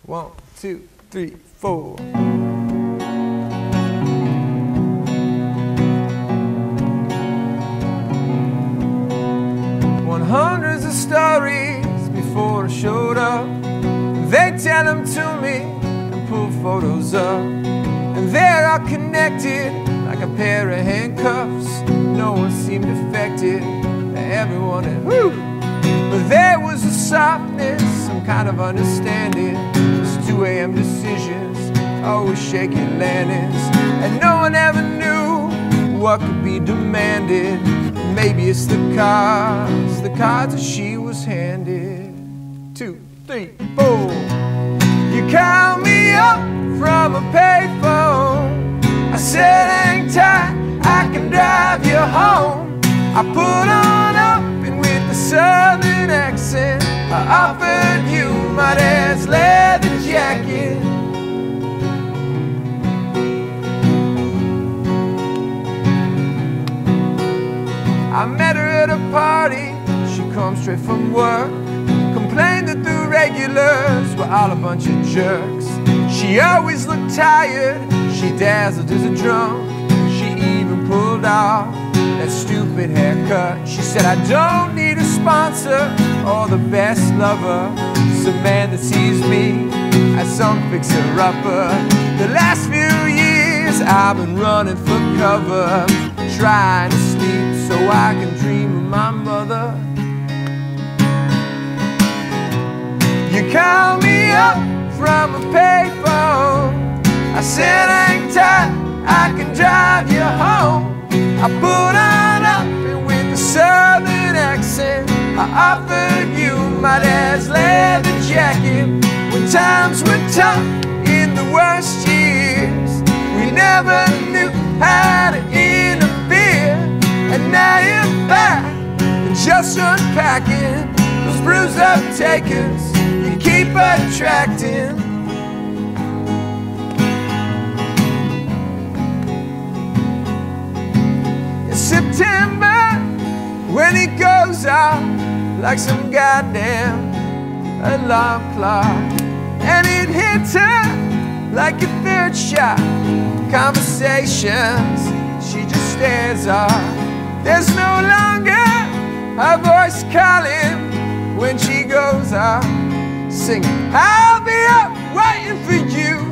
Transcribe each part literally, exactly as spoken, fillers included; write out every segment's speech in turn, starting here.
One, two, three, four. One hundreds of stories before I showed up. They tell them to me and pull photos up. And they're all connected like a pair of handcuffs. No one seemed affected, everyone had whoo. But there was a softness, some kind of understanding. It's two A M decisions, always shaky landings. And no one ever knew what could be demanded. Maybe it's the cards, the cards that she was handed. Two, three, four. You call me up from a payphone. I said, hang tight, I can drive you home. I put on up and with the southern accent I offered you my dad's leather jacket. I met her at a party, she come straight from work. Complained that the regulars were all a bunch of jerks. She always looked tired, she dazzled as a drunk. She even pulled off that stupid haircut. She said, I don't need a sponsor or the best lover, some man that sees me as some fixer-upper. The last few years I've been running for cover, trying to sleep so I can dream of my mother. You call me up from a payphone. I said, hang tight, I can drive you home. I put on up and with a southern accent I offered you my dad's leather jacket. When times were tough in the worst years, we never knew how to interfere. And now you're back and just unpacking those bruised up takers you keep attracting. September, when it goes out like some goddamn alarm clock, and it hits her like a third shot. Conversations, she just stares off. There's no longer a voice calling when she goes out singing, I'll be up waiting for you.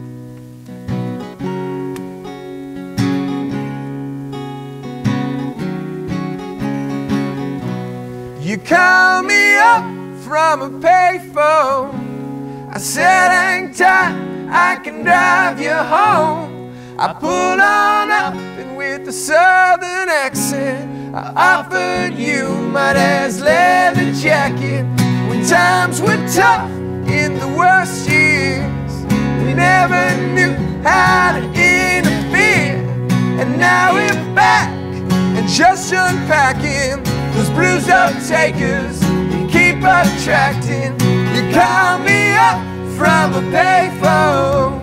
You call me up from a payphone. I said, hang tight, I can drive you home. I pulled on up and with a southern accent I offered you my dad's leather jacket. When times were tough in the worst years, we never knew how to interfere. And now we're back and just unpacking those bruised up takers you keep attracting. You call me up from a payphone.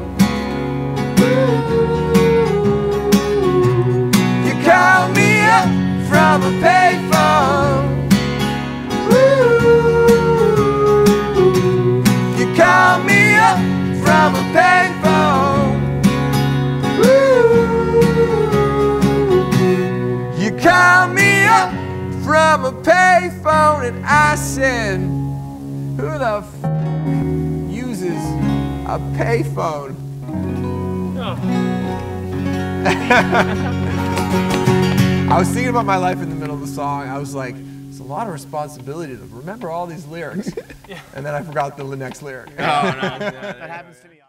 You call me up from a payphone. You call me up from a payphone. You call me up from a payphone, and I said, who the f uses a payphone? Oh. I was thinking about my life in the middle of the song. I was like, it's a lot of responsibility to remember all these lyrics. Yeah. And then I forgot the next lyric. Oh, no, that happens to me.